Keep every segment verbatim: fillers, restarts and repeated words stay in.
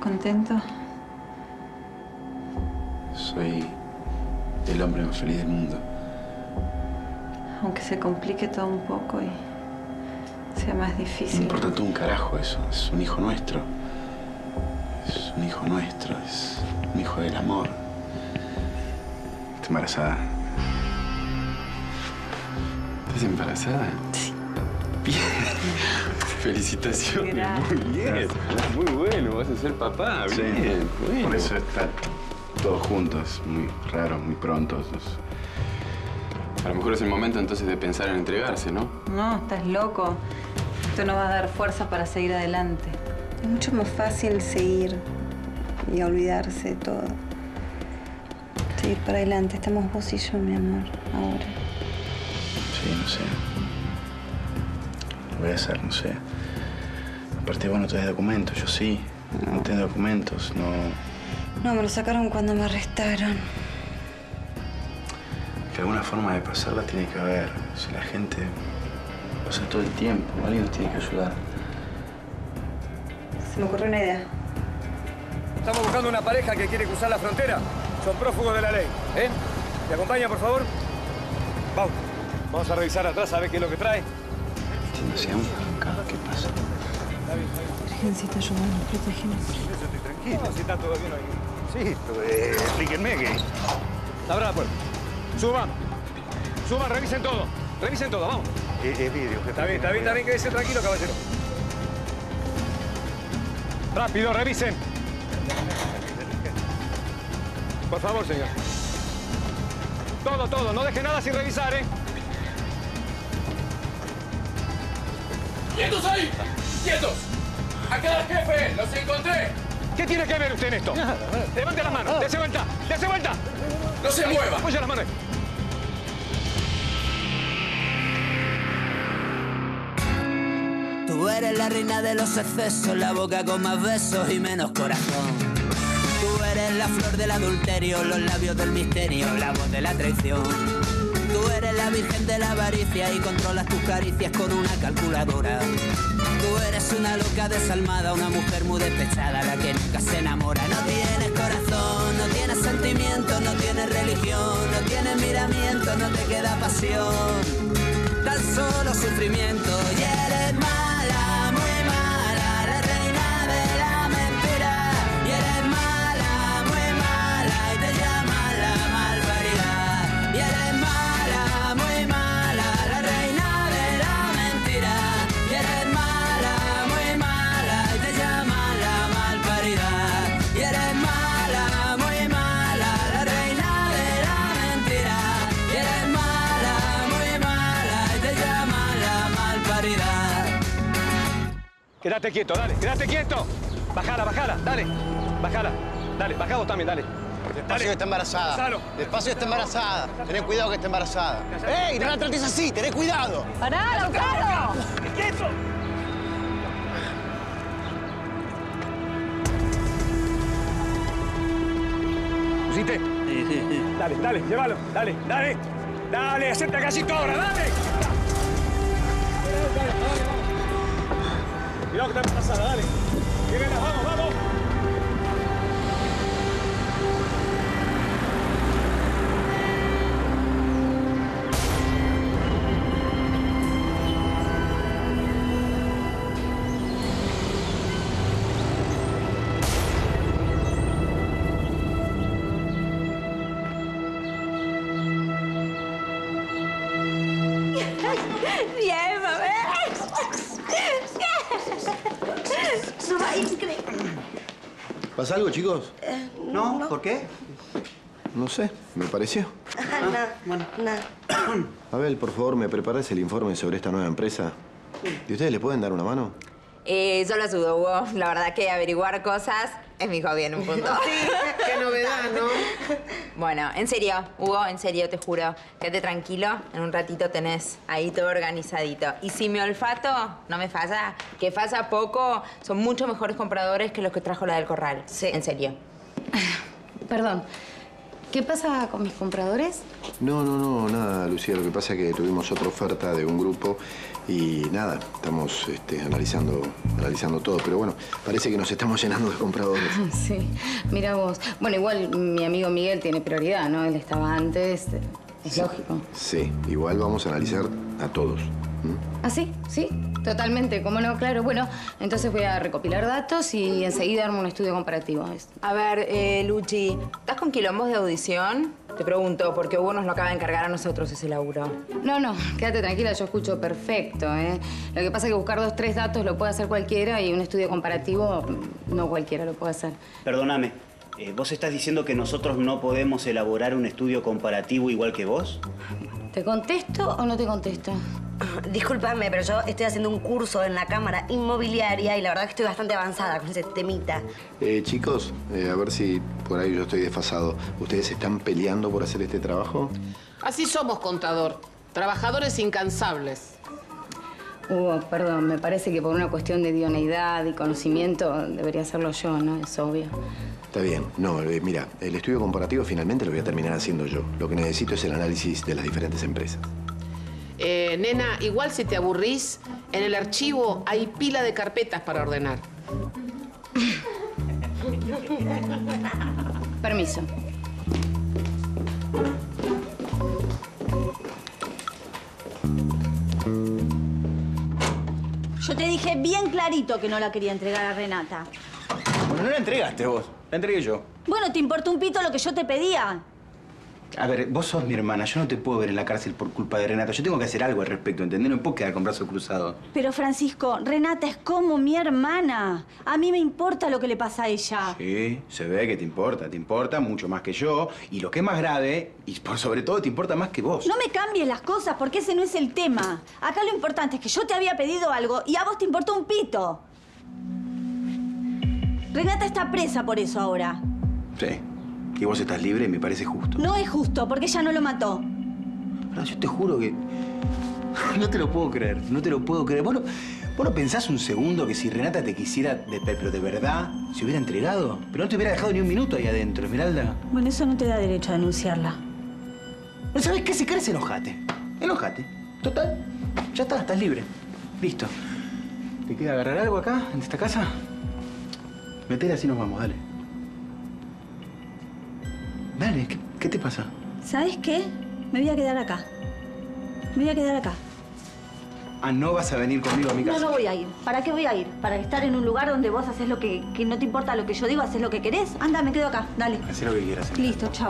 contento? Soy el hombre más feliz del mundo. Aunque se complique todo un poco y sea más difícil. No importa tú un carajo eso. Es un hijo nuestro. Es un hijo nuestro. Es un hijo del amor. ¿Estás embarazada? ¿Estás embarazada? Sí. Bien. Felicitaciones. Gracias. Muy bien. Muy bueno. Vas a ser papá. Sí. Bien. Bueno. Por eso está todos juntos. Muy raro, muy pronto. A lo mejor es el momento entonces de pensar en entregarse, ¿no? No, estás loco. Esto no va a dar fuerza para seguir adelante. Es mucho más fácil seguir y olvidarse de todo. Seguir para adelante. Estamos vos y yo, mi amor, ahora. Sí, no sé. Lo voy a hacer, no sé. Aparte, vos no tenés documentos, yo sí. No tengo documentos, no... No, me lo sacaron cuando me arrestaron. Que alguna forma de pasarla tiene que haber. Si la gente pasa todo el tiempo, alguien nos tiene que ayudar. Se me ocurrió una idea. Estamos buscando una pareja que quiere cruzar la frontera. Son prófugos de la ley. ¿Eh? ¿Me acompaña, por favor? Vamos. Vamos a revisar atrás a ver qué es lo que trae. Investigación acá, ¿qué pasa? Virgencita, ayúdanos, protégenos. Yo estoy tranquilo, si está todo bien ahí. Sí, pero eh, explíquenme que... Abra la puerta. Suban. Suban, revisen todo. Revisen todo, vamos. Es vidrio. Está bien, está bien, está bien. Quédese tranquilo, caballero. Rápido, revisen. Por favor, señor. Todo, todo. No deje nada sin revisar, ¿eh? ¡Quietos ahí! ¡Quietos! ¡Acá el jefe! ¡Los encontré! ¿Qué tiene que ver usted en esto? Levante las manos. ¡Dese vuelta! ¡Dese vuelta! ¡No se mueva! Apoya las manos. Tú eres la reina de los excesos, la boca con más besos y menos corazón. Tú eres la flor del adulterio, los labios del misterio, la voz de la traición. Tú eres la virgen de la avaricia y controlas tus caricias con una calculadora. Tú eres una loca desalmada, una mujer muy despechada, la que nunca se enamora. No tienes corazón, no tienes sentimiento, no tienes religión, no tienes miramiento, no te queda pasión, tan solo sufrimiento. Y eres mala, muy mala, la reina de la mentira. Y eres mala, muy mala, y te llaman la malparida. Y eres mala, muy mala, la reina de la mentira. Y eres mala, muy mala, y te llaman la malparida. Y eres mala, muy mala, la reina de la mentira. Y eres mala, muy mala, y te llaman la malparida. Quédate quieto, dale. Quédate quieto. Bájala, bájala. Dale. Bájala. Dale. Bajá vos también, dale. Despacio que está embarazada. Salo. Despacio que está embarazada. Tenés cuidado que está embarazada. ¡Ey! No la trates así, tenés cuidado. ¡Pará, Lautaro! ¡Quieto! ¿Pusiste? Sí, sí, sí. Dale, dale, llévalo. Dale, dale. Dale, hacete casito ahora, dale. Dale, dale, dale, vamos. Cuidado que está embarazada, dale. Llévenla, vamos, vamos. Bien, mamá. No va increíble. ¿Pasa algo, chicos? Eh, ¿No? ¿Por qué? No sé, me pareció. Ajá, nada. Bueno. Nada. Abel, por favor, ¿me preparas el informe sobre esta nueva empresa? ¿Y ustedes le pueden dar una mano? Eh, yo lo ayudo, Hugo. La verdad que averiguar cosas es mi hobby en un punto. Sí, qué novedad, ¿no? Bueno, en serio, Hugo, en serio, te juro. Quédate tranquilo, en un ratito tenés ahí todo organizadito. Y si mi olfato no me falla, que falla poco, son mucho mejores compradores que los que trajo la del corral. Sí. En serio. Perdón. ¿Qué pasa con mis compradores? No, no, no, nada, Lucía. Lo que pasa es que tuvimos otra oferta de un grupo y nada, estamos este, analizando, analizando todo. Pero bueno, parece que nos estamos llenando de compradores. Sí, mira vos. Bueno, igual mi amigo Miguel tiene prioridad, ¿no? Él estaba antes, es sí, lógico. Sí, igual vamos a analizar a todos. ¿Mm? ¿Ah, sí? Sí, totalmente, cómo no, claro. Bueno, entonces voy a recopilar datos y enseguida armo un estudio comparativo. A ver, eh, Luchi, ¿estás con quilombos de audición? Te pregunto, porque Hugo nos lo acaba de encargar a nosotros ese laburo. No, no, quédate tranquila, yo escucho perfecto, ¿eh? Lo que pasa es que buscar dos, tres datos lo puede hacer cualquiera y un estudio comparativo no cualquiera lo puede hacer. Perdóname, eh, ¿vos estás diciendo que nosotros no podemos elaborar un estudio comparativo igual que vos? ¿Te contesto o no te contesto? Discúlpame, pero yo estoy haciendo un curso en la Cámara Inmobiliaria y la verdad que estoy bastante avanzada con ese temita. Eh, chicos, eh, a ver si por ahí yo estoy desfasado. ¿Ustedes están peleando por hacer este trabajo? Así somos, contador. Trabajadores incansables. Hugo, perdón, me parece que por una cuestión de idoneidad y conocimiento debería hacerlo yo, ¿no? Es obvio. Está bien. No, eh, mira, el estudio comparativo finalmente lo voy a terminar haciendo yo. Lo que necesito es el análisis de las diferentes empresas. Eh, nena, igual si te aburrís, en el archivo hay pila de carpetas para ordenar. Permiso. Yo te dije bien clarito que no la quería entregar a Renata. Bueno, no la entregaste vos, la entregué yo. Bueno, ¿te importa un pito lo que yo te pedía? A ver, vos sos mi hermana, yo no te puedo ver en la cárcel por culpa de Renata. Yo tengo que hacer algo al respecto, ¿entendés? No me puedo quedar con brazos cruzados. Pero, Francisco, Renata es como mi hermana. A mí me importa lo que le pasa a ella. Sí, se ve que te importa, te importa mucho más que yo. Y lo que es más grave, y por sobre todo te importa más que vos. No me cambies las cosas porque ese no es el tema. Acá lo importante es que yo te había pedido algo y a vos te importó un pito. Renata está presa por eso ahora. Sí. Y vos estás libre y me parece justo. No es justo, porque ella no lo mató. No, yo te juro que... No te lo puedo creer, no te lo puedo creer. ¿Vos no, vos no pensás un segundo que si Renata te quisiera, de, pero de verdad, se hubiera entregado? Pero no te hubiera dejado ni un minuto ahí adentro, Esmeralda. Bueno, eso no te da derecho a denunciarla. ¿No sabés qué? Si querés, enojate. Enojate. Total, ya está, estás libre. Listo. ¿Te queda agarrar algo acá, en esta casa? Metela así nos vamos, dale. Dale, ¿qué, ¿qué te pasa? ¿Sabes qué? Me voy a quedar acá. Me voy a quedar acá. Ah, ¿no vas a venir conmigo a mi casa? No, no voy a ir. ¿Para qué voy a ir? ¿Para estar en un lugar donde vos haces lo que, que no te importa lo que yo digo, haces lo que querés? Anda, me quedo acá. Dale. Haz lo que quieras. Listo, chao.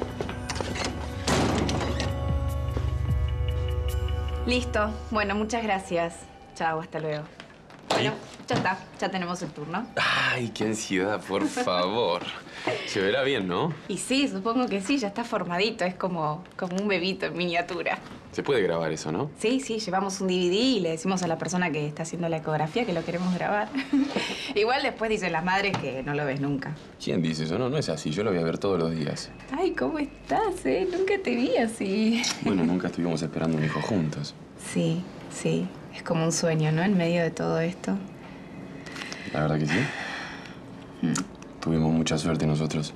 Listo. Bueno, muchas gracias. Chao, hasta luego. Bueno, ya está. Ya tenemos el turno. Ay, qué ansiedad, por favor. Se verá bien, ¿no? Y sí, supongo que sí. Ya está formadito. Es como, como un bebito en miniatura. Se puede grabar eso, ¿no? Sí, sí. Llevamos un D V D y le decimos a la persona que está haciendo la ecografía que lo queremos grabar. Igual después dicen las madres que no lo ves nunca. ¿Quién dice eso? No, no es así. Yo lo voy a ver todos los días. Ay, ¿cómo estás, eh? Nunca te vi así. Bueno, nunca estuvimos esperando un hijo juntos. Sí, sí. Es como un sueño, ¿no? En medio de todo esto. La verdad que sí. Mm. Tuvimos mucha suerte nosotros.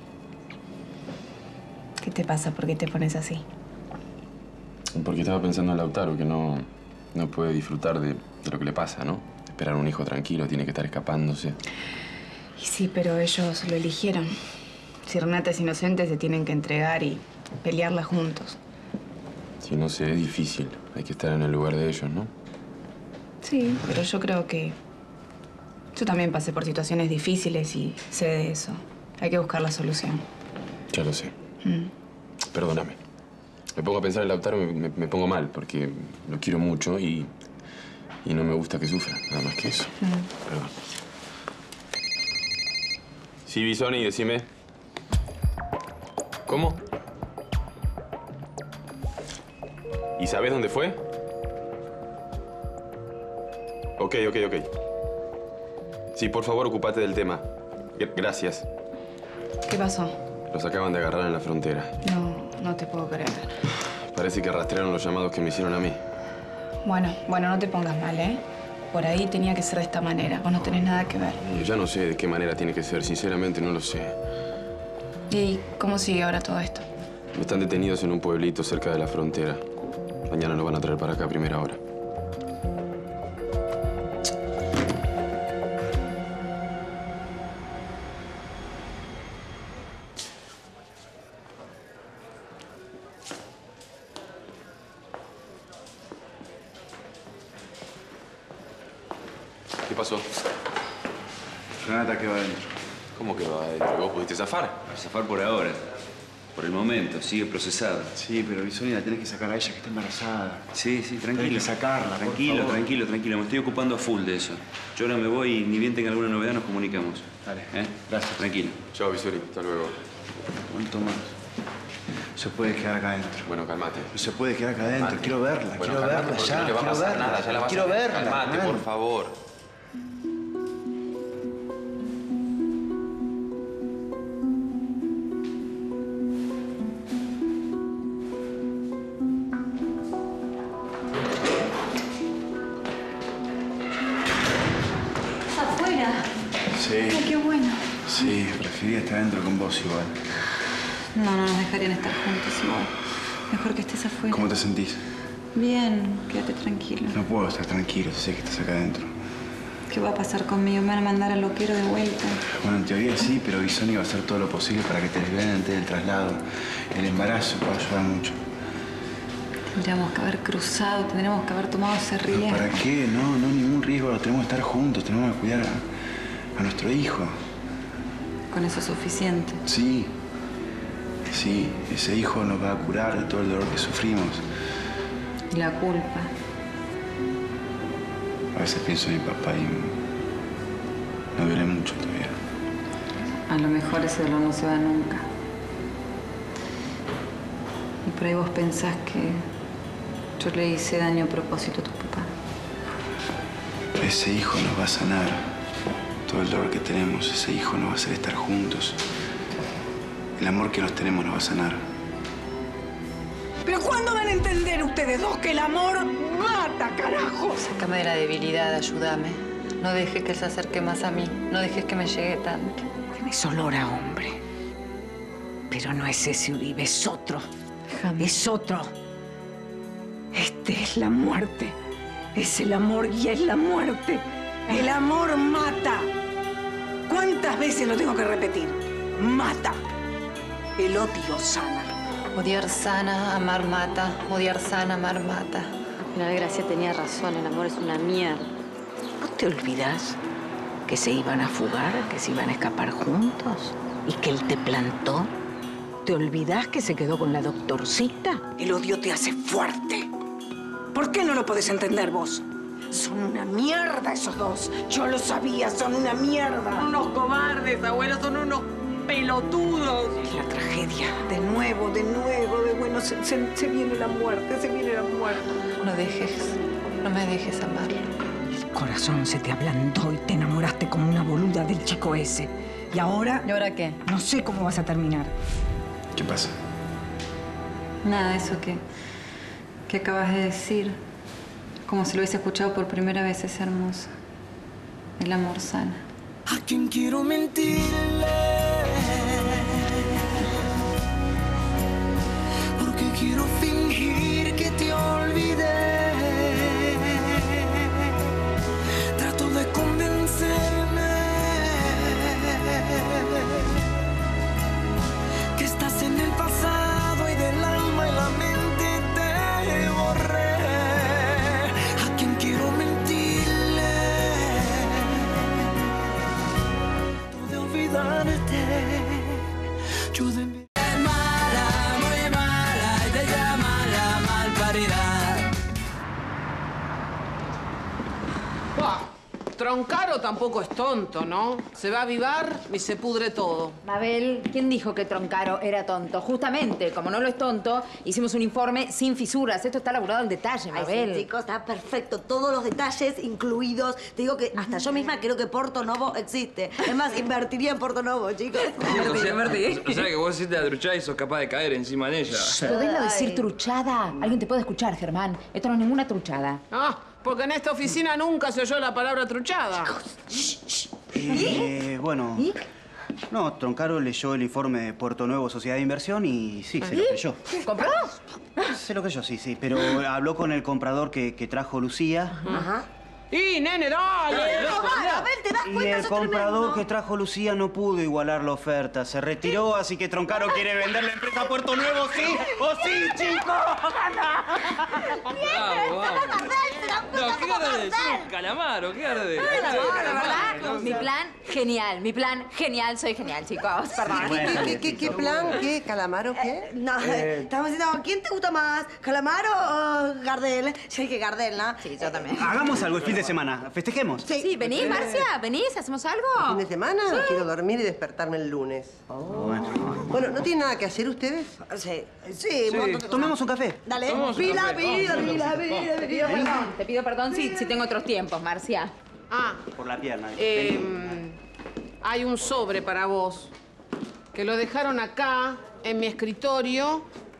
¿Qué te pasa? ¿Por qué te pones así? Porque estaba pensando en Lautaro, que no, no puede disfrutar de, de lo que le pasa, ¿no? Esperar un hijo tranquilo, tiene que estar escapándose. Y sí, pero ellos lo eligieron. Si Renata es inocente, se tienen que entregar y pelearla juntos. Si no sé, es difícil. Hay que estar en el lugar de ellos, ¿no? Sí, pero yo creo que... Yo también pasé por situaciones difíciles y sé de eso. Hay que buscar la solución. Ya lo sé. Mm. Perdóname. Me pongo a pensar en Lautaro y me, me pongo mal, porque lo quiero mucho y, y no me gusta que sufra, nada más que eso. Mm. Perdón. Sí, Bisoni, decime. ¿Cómo? ¿Y sabes dónde fue? Ok, ok, ok. Sí, por favor, ocupate del tema. Gracias. ¿Qué pasó? Los acaban de agarrar en la frontera. No, no te puedo creer. Parece que rastrearon los llamados que me hicieron a mí. Bueno, bueno, no te pongas mal, ¿eh? Por ahí tenía que ser de esta manera. Vos no tenés nada que ver. Yo no sé de qué manera tiene que ser. Sinceramente, no lo sé. ¿Y cómo sigue ahora todo esto? Están detenidos en un pueblito cerca de la frontera. Mañana lo van a traer para acá a primera hora. ¿Qué pasó? Renata quedó adentro. ¿Cómo quedó adentro? ¿Vos pudiste zafar? Zafar por ahora. Por el momento, sigue procesada. Sí, pero Bisonia, la tenés que sacar a ella que está embarazada. Sí, sí, tranquilo. Tenés que sacarla, Tranquilo, por favor. tranquilo, tranquilo. Me estoy ocupando a full de eso. Yo ahora me voy y ni bien tenga alguna novedad nos comunicamos. Dale. ¿Eh? Gracias. Tranquilo. Chao, Bisuri. Hasta luego. ¿Cuánto más? Se puede quedar acá adentro. Bueno, calmate. No se puede quedar acá adentro. Calmate. Quiero verla, Bueno, quiero calmate, verla porque ya. no le va a quiero pasar verla. nada, ya la vas a quiero ver. verla. Calmate, man. por favor. Afuera. Sí. Ay, qué bueno. Sí, prefería estar adentro con vos igual. No, no nos dejarían estar juntos igual. Mejor que estés afuera. ¿Cómo te sentís? Bien, quédate tranquilo. No puedo estar tranquilo si sé que estás acá adentro. ¿Qué va a pasar conmigo? Me van a mandar al loquero de vuelta. Bueno, en teoría sí, pero Bisoni va a hacer todo lo posible para que te liberen antes del traslado. El embarazo va a ayudar mucho. Tendríamos que haber cruzado, tendríamos que haber tomado ese riesgo. ¿Para qué? No, no, ningún riesgo. Tenemos que estar juntos, tenemos que cuidar a, a nuestro hijo. Con eso es suficiente. Sí, sí, ese hijo nos va a curar de todo el dolor que sufrimos. Y la culpa. A veces pienso en mi papá y me duele mucho todavía. A lo mejor ese dolor no se va nunca. Y por ahí vos pensás que yo le hice daño a propósito a tu papá. Ese hijo nos va a sanar todo el dolor que tenemos. Ese hijo nos va a hacer estar juntos. El amor que nos tenemos nos va a sanar. ¿Pero cuándo van a entender ustedes dos que el amor mata, carajo? Sácame de la debilidad, ayúdame. No dejes que él se acerque más a mí. No dejes que me llegue tanto. Tienes olor a hombre. Pero no es ese Uribe, es otro. Déjame. Es otro. Este es la muerte. Es el amor y es la muerte. El amor mata. ¿Cuántas veces lo tengo que repetir? Mata. El odio sana. Odiar sana, amar mata. Odiar sana, amar mata. Al final Gracia tenía razón, el amor es una mierda. ¿No te olvidas que se iban a fugar, que se iban a escapar juntos? ¿Y que él te plantó? ¿Te olvidás que se quedó con la doctorcita? El odio te hace fuerte. ¿Por qué no lo podés entender vos? Son una mierda esos dos. Yo lo sabía, son una mierda. Son unos cobardes, abuelos, son unos pelotudos. Es la tragedia. De nuevo, de nuevo, de bueno, se, se, se viene la muerte, se viene la muerte. No dejes, no me dejes amarlo. El corazón se te ablandó y te enamoraste como una boluda del chico ese. Y ahora... ¿Y ahora qué? No sé cómo vas a terminar. ¿Qué pasa? Nada, eso que, que acabas de decir. Como si lo hubiese escuchado por primera vez, es hermoso. El amor sana. ¿A quién quiero mentirle? Porque quiero fingir que te olvidé. Trato de convencerme que estás en el pasado y del alma y la mente te borré. ¿A quién quiero mentirle? De olvidarte. Yo de mi... Mala, muy mala, y te llaman la malparidad. Buah, Troncaro tampoco es tonto, ¿no? Se va a avivar y se pudre todo. Mabel, ¿quién dijo que Troncaro era tonto? Justamente, como no lo es tonto, hicimos un informe sin fisuras. Esto está elaborado en detalle, Mabel. Ay, sí, chicos, está perfecto. Todos los detalles incluidos. Te digo que hasta yo misma creo que Porto Novo existe. Es más, invertiría en Porto Novo, chicos. O sea, o sea que vos hiciste la truchada y sos capaz de caer encima de ella. ¿Podés no decir truchada? Alguien te puede escuchar, Germán. Esto no es ninguna truchada. Ah, porque en esta oficina nunca se oyó la palabra truchada. Eh, bueno, No, Troncaro leyó el informe de Puerto Nuevo Sociedad de Inversión y sí, se lo creyó. ¿Compró? Se lo creyó, sí, sí. Pero habló con el comprador que, que trajo Lucía. Ajá. ¡Y, nene, dale! No, vale, a ver, ¿te das Y cuenta? el Sos comprador tremendo. que trajo Lucía no pudo igualar la oferta. Se retiró, así que Troncaro quiere vender la empresa a Puerto Nuevo, ¿sí? ¡O sí, chicos! Bravo, vamos. No, ¿qué ganas de decir un calamaro? ¿Qué ganas de Ay, la verdad, mi plan, genial. Mi plan, genial. Soy genial, chicos. Perdón. bueno, ¿Qué, qué, qué plan? ¿Qué? ¿Calamaro qué? No, Eh. estamos diciendo, ¿quién te gusta más? ¿Calamaro o Gardel? Yo dije Gardel, ¿no? Sí, yo también. Hagamos algo el fin de semana. Festejemos. Sí, sí, venís, Marcia. Venís, hacemos algo. ¿Fin de semana? Sí. Quiero dormir y despertarme el lunes. Bueno, ¿no tienen nada que hacer ustedes? Sí, sí, un montón de Tomemos un café. Dale. Tomemos un Pila, café. pila, Vamos, pila, vamos, pila, vamos. Te pido pila. perdón. Te pido perdón si, si tengo otros tiempos, Marcia. Ah, Por la pierna. eh, hay un sobre para vos que lo dejaron acá en mi escritorio,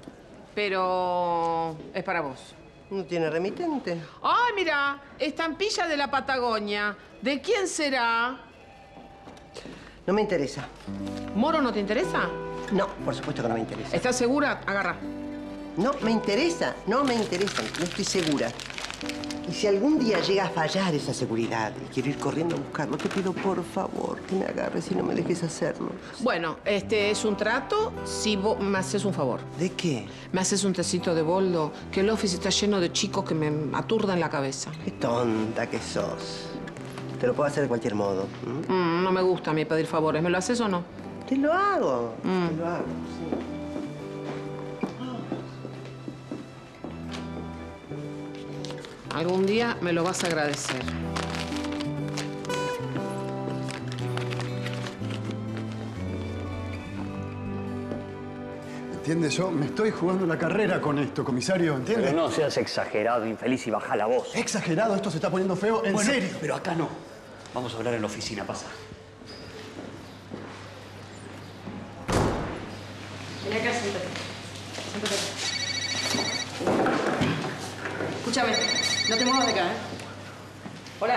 pero es para vos. ¿No tiene remitente? ¡Ay, mira! Estampilla de la Patagonia. ¿De quién será? No me interesa. ¿Moro no te interesa? No, por supuesto que no me interesa. ¿Estás segura? Agarra. No me interesa, no me interesa, no estoy segura. Y si algún día llega a fallar esa seguridad y quiero ir corriendo a buscarlo, te pido por favor que me agarres y no me dejes hacerlo. Bueno, este es un trato si vos me haces un favor. ¿De qué? Me haces un tecito de boldo, que el office está lleno de chicos que me aturdan la cabeza. Qué tonta que sos. Te lo puedo hacer de cualquier modo. ¿m? Mm, no me gusta a mí pedir favores. ¿Me lo haces o no? Te lo hago, Mm. te lo hago, sí. Algún día me lo vas a agradecer. ¿Entiendes? Yo me estoy jugando la carrera con esto, comisario, ¿entiendes? Pero no seas exagerado, infeliz, y baja la voz. Exagerado, esto se está poniendo feo, en Bueno, serio. pero acá no. Vamos a hablar en la oficina, pasa. Ven acá, siéntate. Siéntate. Escúchame, no te muevas de acá, ¿eh? Hola.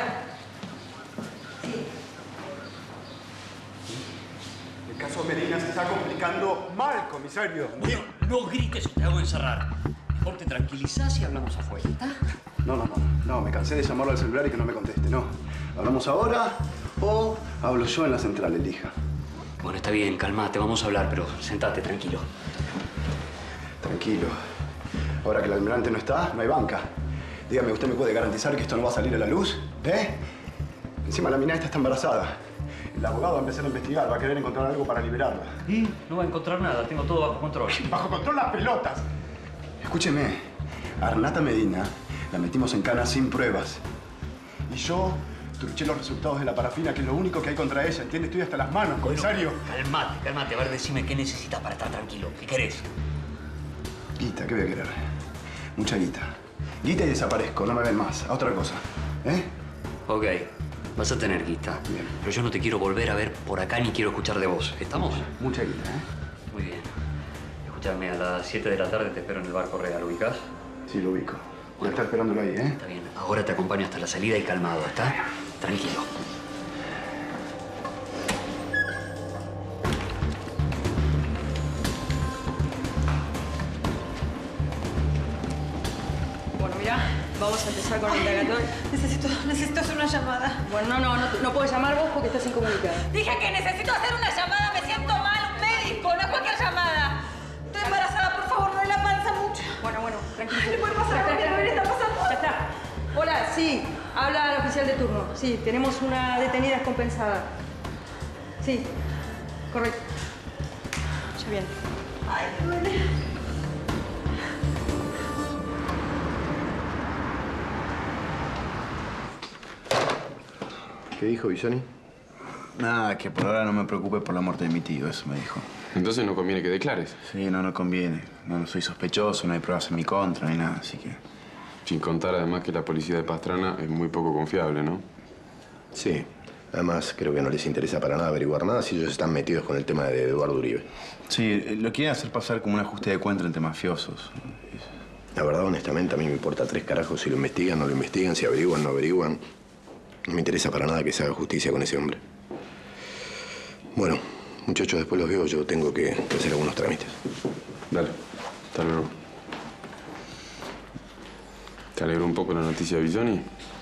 El caso Medina se está complicando mal, comisario. Bueno, no grites o te hago encerrar. Mejor te tranquilizás y hablamos afuera, ¿está? No, no, no. No, me cansé de llamarlo al celular y que no me conteste, no. ¿Hablamos ahora o hablo yo en la central, elija? Bueno, está bien, calmate, vamos a hablar, pero sentate, tranquilo. Tranquilo. Ahora que el almirante no está, no hay banca. Dígame, ¿usted me puede garantizar que esto no va a salir a la luz? ¿Eh? Encima la mina esta está embarazada. El abogado va a empezar a investigar, va a querer encontrar algo para liberarla. ¿Y? No va a encontrar nada, tengo todo bajo control. ¡Bajo control las pelotas! Escúcheme, a Renata Medina la metimos en cana sin pruebas. Y yo truché los resultados de la parafina, que es lo único que hay contra ella. ¿Entiende? Estoy hasta las manos, comisario. Bueno, calmate, calmate. A ver, decime qué necesitas para estar tranquilo. ¿Qué querés? Guita, ¿qué voy a querer? Mucha guita. Guita y desaparezco, no me ven más. A otra cosa. ¿Eh? Ok, vas a tener guita. Bien. Pero yo no te quiero volver a ver por acá ni quiero escuchar de vos. ¿Estamos? Mucha guita, ¿eh? Muy bien. Escuchame, a las siete de la tarde te espero en el bar Correa. ¿Lo ubicás? Sí, lo ubico. Voy a estar esperándolo ahí, ¿eh? Está bien. Ahora te acompaño hasta la salida y calmado, ¿está? Tranquilo. Bueno, mira, vamos a empezar con el indagatorio. Necesito, necesito hacer una llamada. Bueno, no, no, no, no puedes llamar vos porque estás incomunicada. Dije que necesito hacer una llamada, me siento mal, un médico, no es cualquier llamada. Estoy embarazada, por favor, no la panza mucho. Bueno, bueno, tranquilo. ¿Le puede pasar algo que no le está pasando? Ya está. Hola, sí, habla el oficial de turno. Sí, tenemos una detenida descompensada. Sí, correcto. Ya bien. Ay, me duele. ¿Qué dijo Bisoni? Nada, que por ahora no me preocupe por la muerte de mi tío, eso me dijo. Entonces no conviene que declares. Sí, no, no conviene. No, no soy sospechoso, no hay pruebas en mi contra ni nada, así que... Sin contar además que la policía de Pastrana es muy poco confiable, ¿no? Sí. Además, creo que no les interesa para nada averiguar nada si ellos están metidos con el tema de Eduardo Uribe. Sí, lo quieren hacer pasar como un ajuste de cuenta entre mafiosos. La verdad, honestamente, a mí me importa tres carajos si lo investigan, no lo investigan, si averiguan, no averiguan. No me interesa para nada que se haga justicia con ese hombre. Bueno, Muchachos, después los veo. Yo tengo que hacer algunos trámites. Dale. Hasta luego. ¿Te alegró un poco la noticia de Bisoni?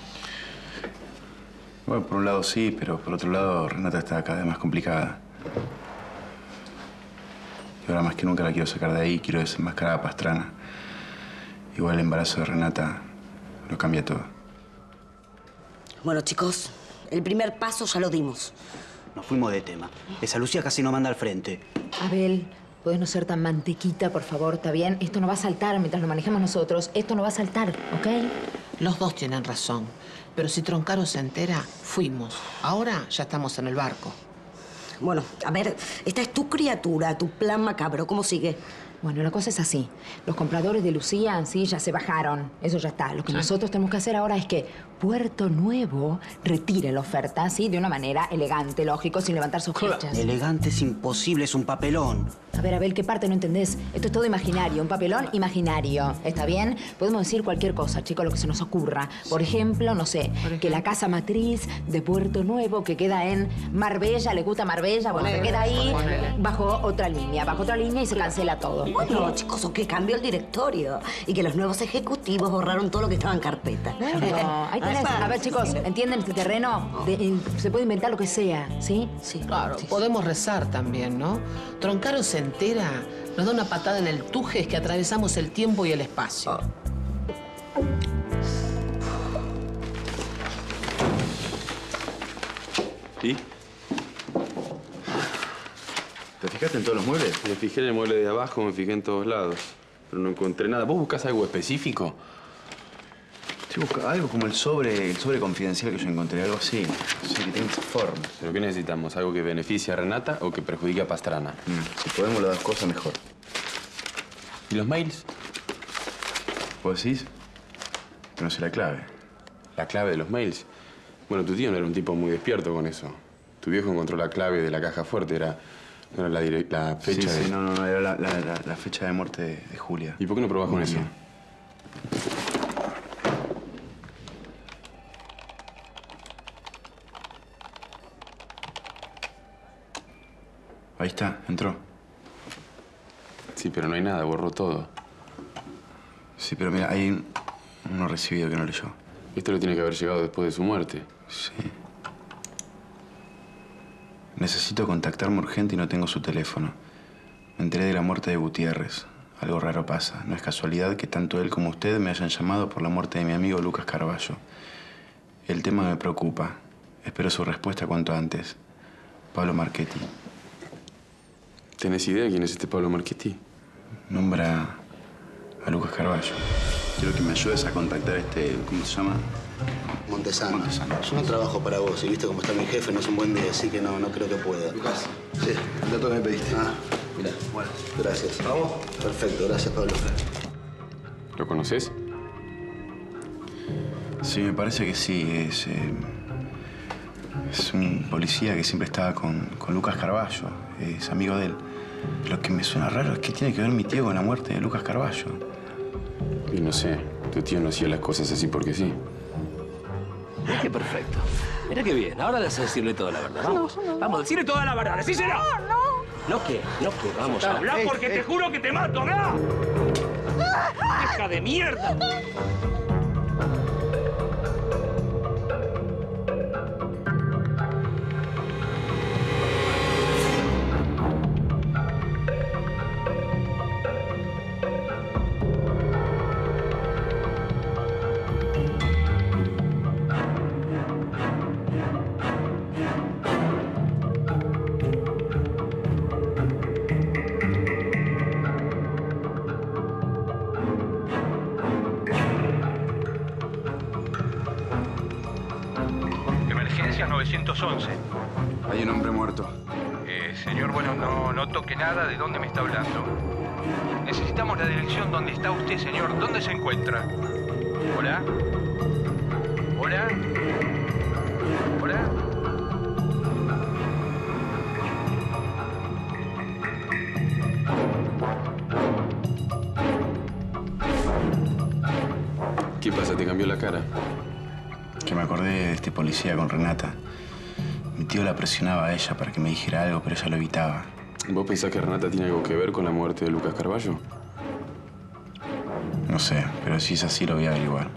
Bueno, por un lado sí, pero por otro lado Renata está cada vez más complicada. Y ahora más que nunca la quiero sacar de ahí, quiero desenmascarar a Pastrana. Igual el embarazo de Renata lo cambia todo. Bueno, chicos, el primer paso ya lo dimos. Nos fuimos de tema. Esa Lucía casi no manda al frente. Abel, ¿puedes no ser tan mantequita, por favor? ¿Está bien? Esto no va a saltar mientras lo manejemos nosotros. Esto no va a saltar, ¿ok? Los dos tienen razón. Pero si Troncaro se entera, fuimos. Ahora ya estamos en el barco. Bueno, a ver, esta es tu criatura, tu plan macabro. ¿Cómo sigue? Bueno, la cosa es así. Los compradores de Lucía, sí, ya se bajaron. Eso ya está. Lo que Sí. nosotros tenemos que hacer ahora es que Puerto Nuevo retire la oferta, ¿sí? De una manera elegante, lógico, sin levantar sospechas. Elegante es imposible, es un papelón. A ver, Abel, ¿qué parte no entendés? Esto es todo imaginario, un papelón imaginario. ¿Está bien? Podemos decir cualquier cosa, chicos, lo que se nos ocurra. Por ejemplo, no sé, que la casa matriz de Puerto Nuevo, que queda en Marbella, ¿le gusta Marbella? Bueno, se queda ahí bajo otra línea, bajo otra línea y se cancela todo. Bueno, chicos, o que cambió el directorio y que los nuevos ejecutivos borraron todo lo que estaba en carpeta. No, ahí tenés. A ver, chicos, ¿entienden este terreno? De- eh, se puede inventar lo que sea, ¿sí? Sí. Claro, podemos rezar también, ¿no? Troncaro se entera, nos da una patada en el tuje, es que atravesamos el tiempo y el espacio. ¿Y? ¿Te fijaste en todos los muebles? Me fijé en el mueble de abajo, me fijé en todos lados. Pero no encontré nada. ¿Vos buscás algo específico? Estoy buscando algo como el sobre, el sobre confidencial que yo encontré, algo así. Sí, que tiene esa forma. ¿Pero qué necesitamos? ¿Algo que beneficie a Renata o que perjudique a Pastrana? Mm, si podemos las dos cosas, mejor. ¿Y los mails? ¿Vos decís? Que no sé la clave. ¿La clave de los mails? Bueno, tu tío no era un tipo muy despierto con eso. Tu viejo encontró la clave de la caja fuerte, era, no era la, dire- la fecha sí, de... sí, no, no, no, era la, la- la- la fecha de muerte de, de Julia. ¿Y por qué no probás con Muy eso? bien. Ahí está, entró. Sí, pero no hay nada, borró todo. Sí, pero mira, hay un- uno recibido que no leyó. Esto lo tiene que haber llegado después de su muerte. Sí. Necesito contactarme urgente y no tengo su teléfono. Me enteré de la muerte de Gutiérrez. Algo raro pasa. No es casualidad que tanto él como usted me hayan llamado por la muerte de mi amigo Lucas Carballo. El tema me preocupa. Espero su respuesta cuanto antes. Pablo Marchetti. ¿Tenés idea quién es este Pablo Marchetti? Nombra a Lucas Carballo. Quiero que me ayudes a contactar a este... ¿Cómo se llama? Montesano. Yo no trabajo para vos y viste cómo está mi jefe, no es un buen día, así que no, no creo que pueda. Lucas, sí, el dato que me pediste. Ah, mira. Bueno. Gracias. ¿Vamos? Perfecto, gracias, Pablo. ¿Lo conoces? Sí, me parece que sí. Es, eh, es un policía que siempre estaba con, con Lucas Carballo. Es amigo de él. Lo que me suena raro es que tiene que ver mi tío con la muerte de Lucas Carballo. Y no sé, tu tío no hacía las cosas así porque sí. Mira qué perfecto. Mira qué bien. Ahora vas a decirle toda la verdad. Vamos. Vamos, decirle toda la verdad. ¡Decíselo! No, no. ¿No qué? ¿No qué? Vamos, habla Ey, porque ey. te juro que te mato. ¡Habla! ¡Hija de mierda! Emergencia nueve once. Hay un hombre muerto. Eh, señor, bueno, no, no toque nada. ¿De dónde me está hablando? Necesitamos la dirección donde está usted, señor. ¿Dónde se encuentra? ¿Hola? ¿Hola? ¿Hola? ¿Qué pasa? ¿Te cambió la cara? Que me acordé de este policía con Renata. Mi tío la presionaba a ella para que me dijera algo, pero ella lo evitaba. ¿Vos pensás que Renata tiene algo que ver con la muerte de Lucas Carballo? No sé, pero si es así lo voy a averiguar.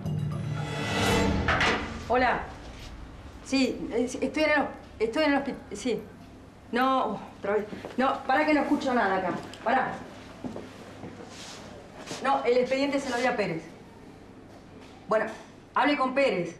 Hola. Sí, estoy en el, estoy en el hospital. Sí. No, otra vez. No, para que no escucho nada acá. Pará. No, el expediente se lo di a Pérez. Bueno, hable con Pérez.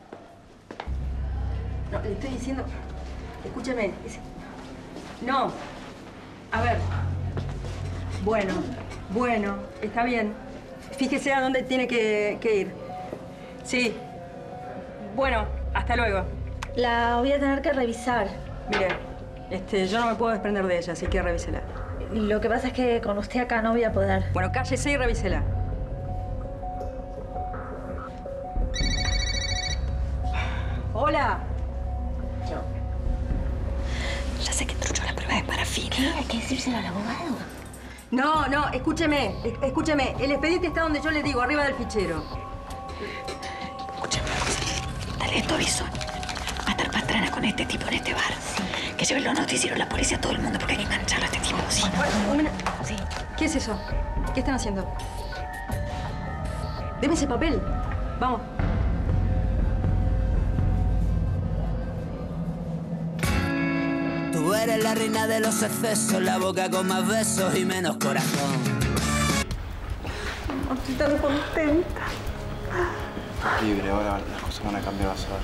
No, le estoy diciendo... Escúcheme. No. A ver. Bueno, bueno, está bien. Fíjese a dónde tiene que, que ir. Sí. Bueno, hasta luego. La voy a tener que revisar. Mire, este, yo no me puedo desprender de ella, así que revísela. Lo que pasa es que con usted acá no voy a poder. Bueno, cállese y revísela. Hola. Ya sé que truchó la prueba de parafina. ¿Qué? ¿Hay que decírselo al abogado? No, no, escúcheme, escúcheme. El expediente está donde yo le digo, arriba del fichero. Escúchame, dale esto aviso. Va a estar patrana con este tipo en este bar. Sí. Que lleve los noticieros, la policía, a todo el mundo, porque hay que engancharlo a este tipo. Sí. Bueno, un minuto. Sí. ¿Qué es eso? ¿Qué están haciendo? Deme ese papel. Vamos. Tú eres la reina de los excesos, la boca con más besos y menos corazón. No estoy tan contenta. Libre, ahora las cosas van a cambiar, vas a ver.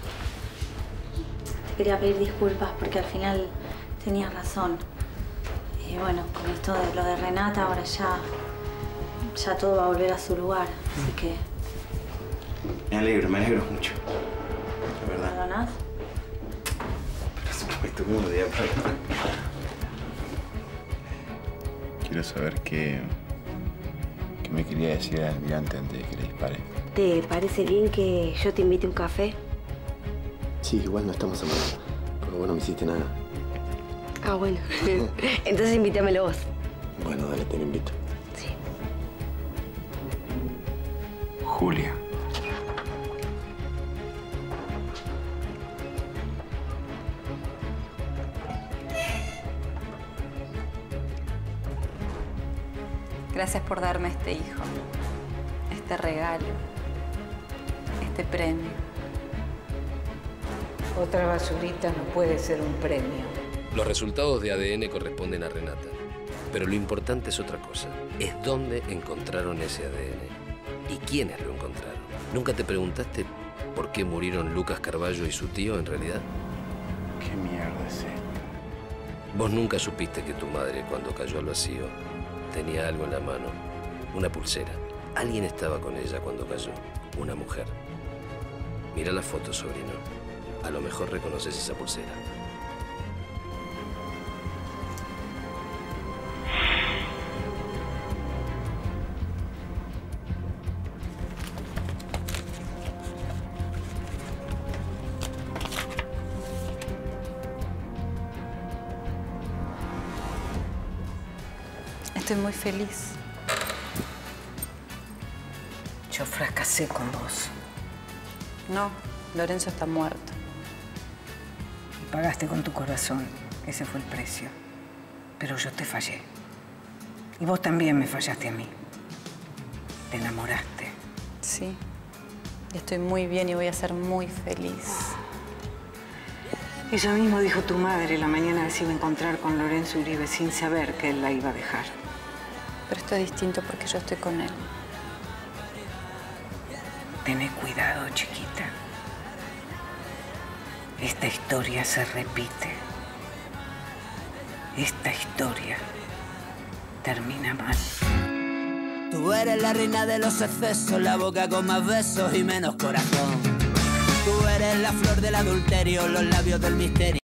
Te quería pedir disculpas porque al final tenías razón. Y bueno, con esto de lo de Renata, ahora ya... ya todo va a volver a su lugar. Así que... Me alegro, me alegro mucho. De verdad. ¿Perdonás? Por supuesto, ¿cómo te voy a perdonar? Quiero saber qué... qué me quería decir el almirante antes de que le dispare. ¿Te parece bien que yo te invite a un café? Sí, igual no estamos amados. Pero vos no me hiciste nada. Ah, bueno. Entonces invítamelo vos. Bueno, dale, te lo invito. Sí. Julia. Gracias por darme este hijo, este regalo, este premio. Otra basurita no puede ser un premio. Los resultados de A D N corresponden a Renata. Pero lo importante es otra cosa. Es dónde encontraron ese A D N. Y quiénes lo encontraron. ¿Nunca te preguntaste por qué murieron Lucas Carballo y su tío en realidad? ¿Qué mierda es esto? Vos nunca supiste que tu madre, cuando cayó al vacío, tenía algo en la mano. Una pulsera. Alguien estaba con ella cuando cayó. Una mujer. Mira la foto, sobrino. A lo mejor reconoces esa pulsera. Estoy muy feliz. Yo fracasé con vos. No, Lorenzo está muerto. Y pagaste con tu corazón. Ese fue el precio. Pero yo te fallé. Y vos también me fallaste a mí. Te enamoraste. Sí. Estoy muy bien y voy a ser muy feliz. Eso mismo dijo tu madre la mañana que se iba a encontrar con Lorenzo Uribe sin saber que él la iba a dejar. Pero esto es distinto porque yo estoy con él. Tené cuidado, chiquita. Esta historia se repite. Esta historia termina mal. Tú eres la reina de los excesos, la boca con más besos y menos corazón. Tú eres la flor del adulterio, los labios del misterio.